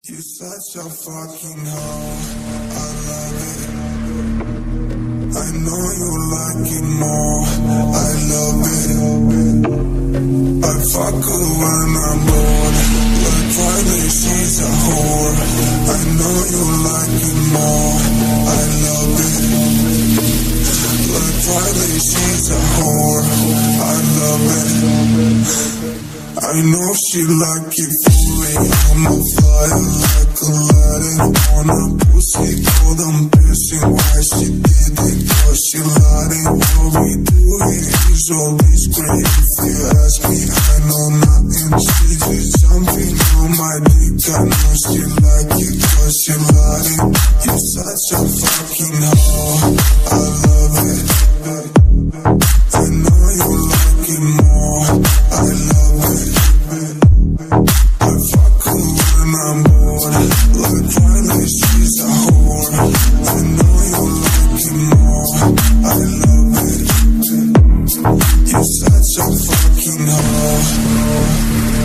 You're such a fucking hoe, I love it. I know you like it more, I love it. I fuck her when I'm bored, like Friday she's a whore. I know you like it more, I love it. Like Friday she's a whore, I love it. I know she like it fully, I'm a fire like Aladdin on a pussy cold, I'm pissing why she did it, cause she lied it. What we do here is always great, if you ask me, I know nothing. She did something on my dick, I know she like it, cause she lied it. You're such a fucking hoe, I love it. I know you like it more, I love it. I fuck her when I'm bored, like Friday she's a whore. I know you like it more, I love it. You're such a fucking hoe.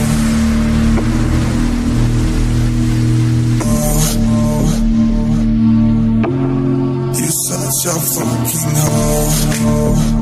You're such a fucking hoe.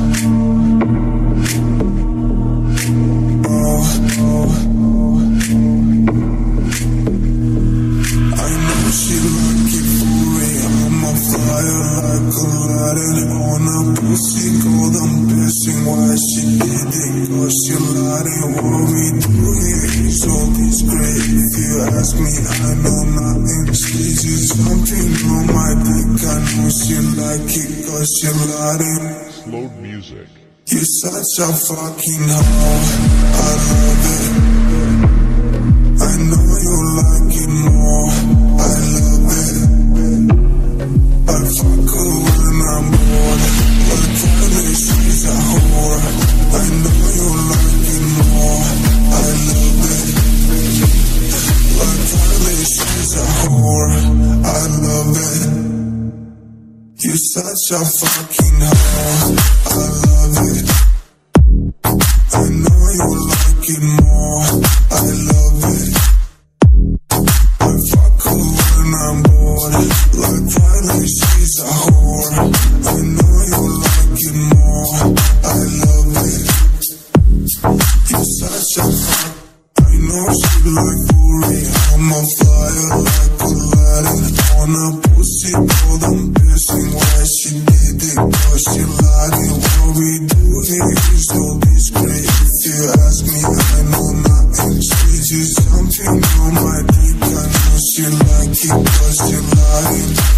On a pussy cold, I'm pissing why she did it, cause she lied it. What we do here is always great, if you ask me, I know nothing. She did something on my dick, I know she like it, cause she lied it. Slow music. You're such a fucking hoe, I love it. I know you like it more, I love it. I fuck her when I'm bored, like Friday she's a whore. I know you like it more, I love it. Like Friday she's a whore, I love it. You're such a fucking hoe, I love it. I know you like it more, I love it. I fuck her when I'm bored, like Friday she's a whore. I know you like it more, I love it. You're such a fuck, I know she like Uri. I'm a fire like Aladdin on a pussy cold, I'm pissing why she did it, cause she lied it. What we do here is always great, if you ask me, I know nothing. She did something on my dick, I know she like it, cause she lied it.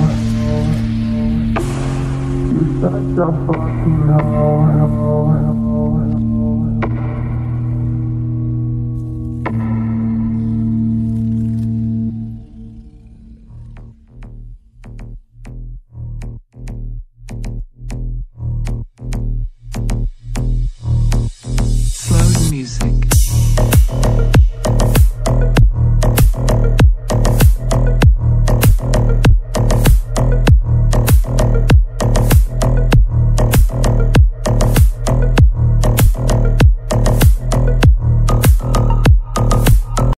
You're such a fucking hoe.